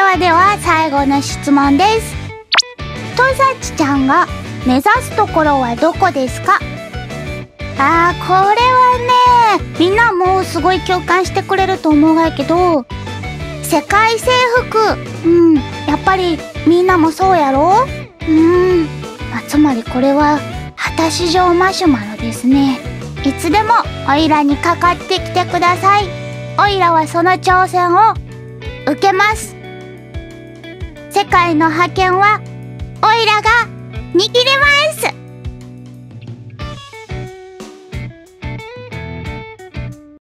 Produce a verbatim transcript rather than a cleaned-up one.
はでは最後の質問です。とさちちゃんが目指すところはどこですか？あー、これはね、みんなもうすごい共感してくれると思うがやけど、世界征服、うん、やっぱりみんなもそうやろ？うん、まあ、つまりこれは果たし状マシュマロですね。いつでもおいらにかかってきてください。おいらはその挑戦を受けます。世界の覇権はおいらが握ります。